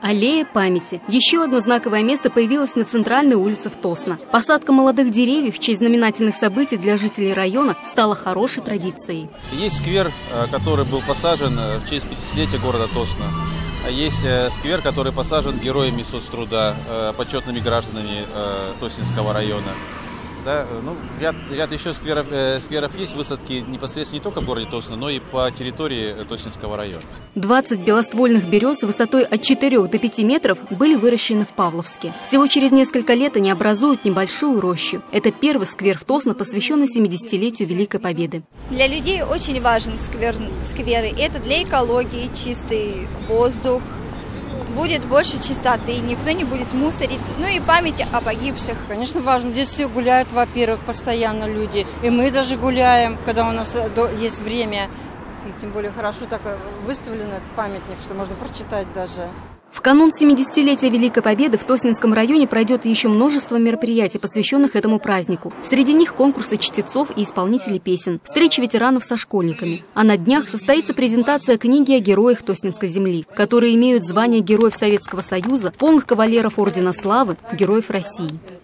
Аллея памяти. Еще одно знаковое место появилось на центральной улице в Тосно. Посадка молодых деревьев в честь знаменательных событий для жителей района стала хорошей традицией. Есть сквер, который был посажен в честь 50-летия города Тосно. Есть сквер, который посажен героями соцтруда, почетными гражданами Тоснинского района. Да, ряд еще скверов есть, высадки непосредственно не только в городе Тосно, но и по территории Тоснинского района. 20 белоствольных берез высотой от 4 до 5 метров были выращены в Павловске. Всего через несколько лет они образуют небольшую рощу. Это первый сквер в Тосно, посвященный 70-летию Великой Победы. Для людей очень важен скверы. Это для экологии, чистый воздух. Будет больше чистоты, никто не будет мусорить, ну и память о погибших. Конечно, важно. Здесь все гуляют, во-первых, постоянно люди. И мы даже гуляем, когда у нас есть время. И тем более хорошо так выставлен этот памятник, что можно прочитать даже. В канун 70-летия Великой Победы в Тоснинском районе пройдет еще множество мероприятий, посвященных этому празднику. Среди них конкурсы чтецов и исполнителей песен, встречи ветеранов со школьниками. А на днях состоится презентация книги о героях Тоснинской земли, которые имеют звание Героев Советского Союза, полных кавалеров Ордена Славы, Героев России.